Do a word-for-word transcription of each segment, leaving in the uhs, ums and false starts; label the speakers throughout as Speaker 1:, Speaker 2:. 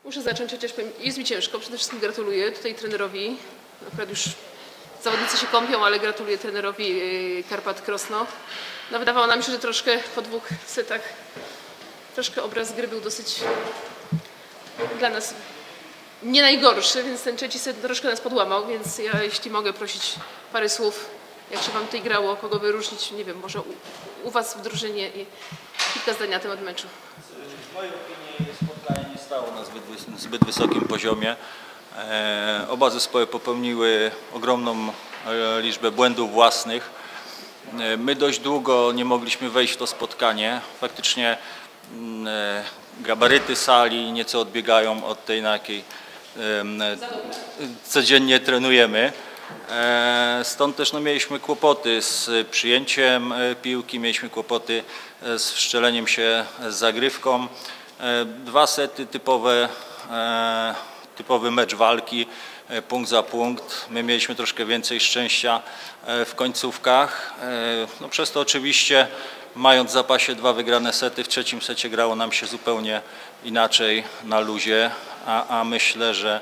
Speaker 1: Muszę zacząć, chociaż powiem, jest mi ciężko. Przede wszystkim gratuluję tutaj trenerowi. Akurat już zawodnicy się kąpią, ale gratuluję trenerowi Karpat Krosno. No, wydawało nam się, że troszkę po dwóch setach troszkę obraz gry był dosyć dla nas nie najgorszy, więc ten trzeci set troszkę nas podłamał, więc ja, jeśli mogę prosić parę słów, jak się wam tutaj grało, kogo wyróżnić, nie wiem, może u, u was w drużynie i kilka zdań na temat meczu.
Speaker 2: W mojej opinii spotkanie nie stało na zbyt, zbyt wysokim poziomie. E, oba zespoły popełniły ogromną e, liczbę błędów własnych. E, my dość długo nie mogliśmy wejść w to spotkanie. Faktycznie e, gabaryty sali nieco odbiegają od tej, na jakiej e, codziennie trenujemy. Stąd też no, mieliśmy kłopoty z przyjęciem piłki, mieliśmy kłopoty z wszczeleniem się z zagrywką. Dwa sety typowe, typowy mecz walki, punkt za punkt. My mieliśmy troszkę więcej szczęścia w końcówkach. No, przez to oczywiście, mając w zapasie dwa wygrane sety, w trzecim secie grało nam się zupełnie inaczej na luzie, a, a myślę, że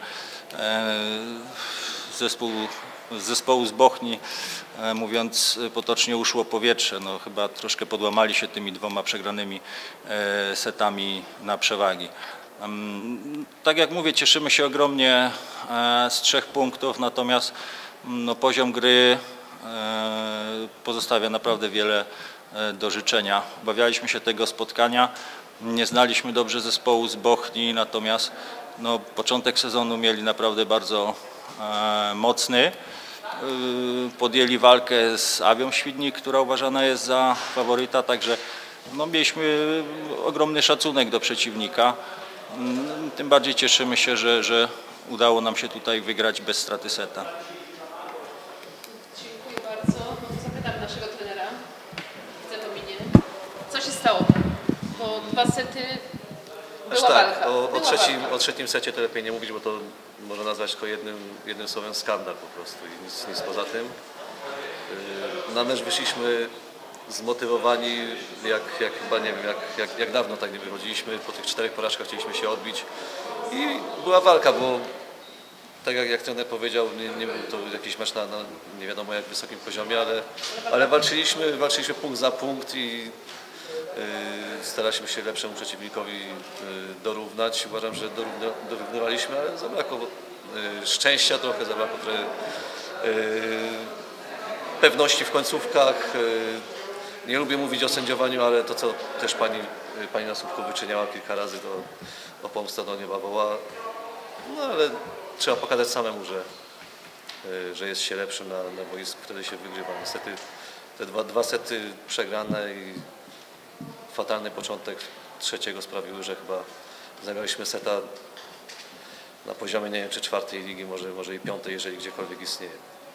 Speaker 2: zespół z zespołu z Bochni, mówiąc potocznie, uszło powietrze. No, chyba troszkę podłamali się tymi dwoma przegranymi setami na przewagi. Tak jak mówię, cieszymy się ogromnie z trzech punktów, natomiast no, poziom gry pozostawia naprawdę wiele do życzenia. Obawialiśmy się tego spotkania, nie znaliśmy dobrze zespołu z Bochni, natomiast no, początek sezonu mieli naprawdę bardzo mocny. Podjęli walkę z Awią Świdnik, która uważana jest za faworyta, także no, mieliśmy ogromny szacunek do przeciwnika. Tym bardziej cieszymy się, że, że udało nam się tutaj wygrać bez straty seta.
Speaker 1: Dziękuję bardzo. No to zapytam naszego trenera. Widzę to minie. Co się stało? Bo dwa sety była
Speaker 3: tak,
Speaker 1: walka.
Speaker 3: O,
Speaker 1: była
Speaker 3: o, trzecim,
Speaker 1: walka.
Speaker 3: o trzecim secie to lepiej nie mówić, bo to można nazwać tylko jednym, jednym słowem skandal po prostu i nic, nic poza tym. Na mecz wyszliśmy zmotywowani, jak, jak chyba nie wiem, jak, jak, jak dawno tak nie wychodziliśmy. Po tych czterech porażkach chcieliśmy się odbić i była walka, bo tak jak, jak trener powiedział, nie, nie był to jakiś mecz na, na nie wiadomo jak wysokim poziomie, ale, ale walczyliśmy, walczyliśmy punkt za punkt i staraliśmy się lepszemu przeciwnikowi dorównać. Uważam, że dorównywaliśmy, ale zabrakło szczęścia trochę, zabrakło trochę pewności w końcówkach. Nie lubię mówić o sędziowaniu, ale to, co też pani, pani na słupku wyczyniała kilka razy, to o pomstę do nieba woła. No ale trzeba pokazać samemu, że, że jest się lepszym na, na boisku, wtedy się wygrywa. Niestety te dwa, dwa sety przegrane i fatalny początek trzeciego sprawiły, że chyba zagraliśmy seta na poziomie, nie wiem, czy czwartej ligi, może, może i piątej, jeżeli gdziekolwiek istnieje.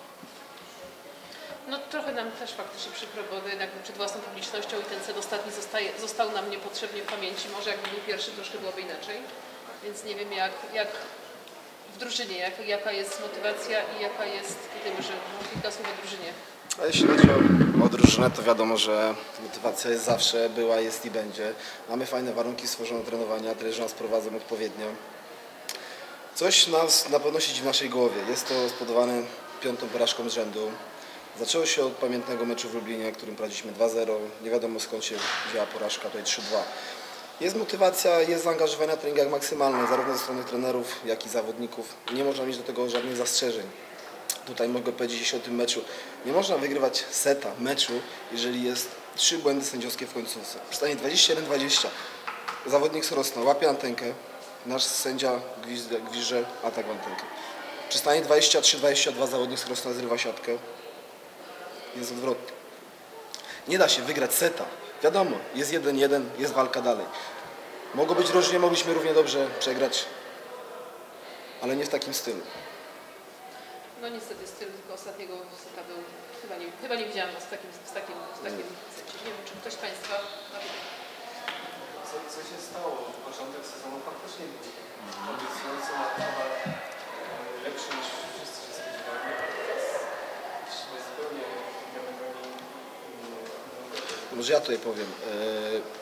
Speaker 1: No trochę nam też faktycznie przykro, bo jednak przed własną publicznością i ten set ostatni zostaje, został nam niepotrzebnie w pamięci. Może jakby był pierwszy, troszkę byłoby inaczej. Więc nie wiem jak, jak w drużynie, jak, jaka jest motywacja i jaka jest, tutaj może kilka słów o drużynie.
Speaker 4: A jeśli chodzi o, o drużynę, to wiadomo, że motywacja jest zawsze, była, jest i będzie. Mamy fajne warunki stworzone do trenowania, trenerzy nas prowadzą odpowiednio. Coś nas na pewno siedzi w naszej głowie. Jest to spowodowane piątą porażką z rzędu. Zaczęło się od pamiętnego meczu w Lublinie, którym prowadziliśmy dwa zero. Nie wiadomo skąd się wzięła porażka, tutaj trzy dwa. Jest motywacja, jest zaangażowanie na treningach maksymalne, zarówno ze strony trenerów, jak i zawodników. Nie można mieć do tego żadnych zastrzeżeń. Tutaj mogę powiedzieć o tym meczu. Nie można wygrywać seta meczu, jeżeli jest trzy błędy sędziowskie w końcówce. Przy stanie dwadzieścia jeden dwadzieścia zawodnik Srosna łapie antenkę, nasz sędzia gwizdże atak w antenkę. Przy stanie dwadzieścia trzy dwadzieścia dwa zawodnik Srosna zrywa siatkę. Jest odwrotnie. Nie da się wygrać seta. Wiadomo, jest jeden jeden, jest walka dalej. Mogło być różnie, mogliśmy równie dobrze przegrać, ale nie w takim stylu.
Speaker 1: No niestety styl tylko ostatniego seta był, chyba nie, chyba nie widziałam was w takim, w takim, w takim secie. Nie wiem, czy ktoś z Państwa...
Speaker 5: Co, co się stało? Początek sezonu faktycznie był obiecujący, chyba lepszy niż wszyscy się spodziewali. Teraz zupełnie...
Speaker 4: Może ja tutaj powiem.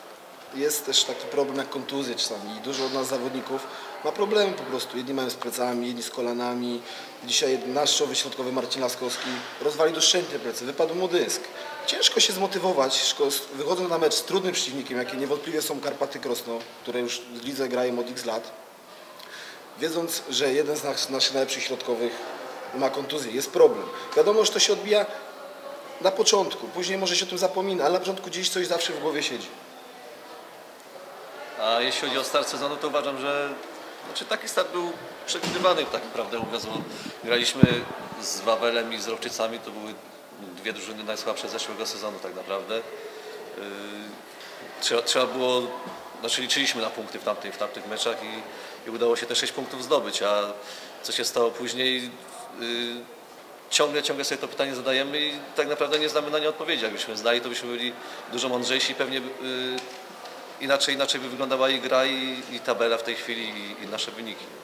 Speaker 4: jest też taki problem jak kontuzje czasami i dużo od nas zawodników ma problemy po prostu. Jedni mają z plecami, jedni z kolanami. Dzisiaj nasz czołowy środkowy Marcin Laskowski rozwalił doszczętnie plecy, wypadł mu dysk. Ciężko się zmotywować, wychodząc na mecz z trudnym przeciwnikiem, jakie niewątpliwie są Karpaty Krosno, które już w lidze grają od X lat, wiedząc, że jeden z nas, naszych najlepszych środkowych ma kontuzję, jest problem. Wiadomo, że to się odbija na początku, później może się o tym zapomina, ale na początku gdzieś coś zawsze w głowie siedzi.
Speaker 3: A jeśli chodzi o start sezonu, to uważam, że znaczy taki start był przewidywany, tak prawdę mówiąc, bo graliśmy z Wawelem i z Rowczycami, to były dwie drużyny najsłabsze zeszłego sezonu tak naprawdę. Yy, trzeba, trzeba było, znaczy liczyliśmy na punkty w tamtych, w tamtych meczach i, i udało się te sześć punktów zdobyć, a co się stało później, yy, ciągle, ciągle sobie to pytanie zadajemy i tak naprawdę nie znamy na nie odpowiedzi. Jakbyśmy znali, to byśmy byli dużo mądrzejsi i pewnie yy, Inaczej, inaczej by wyglądała i gra, i, i tabela w tej chwili, i, i nasze wyniki.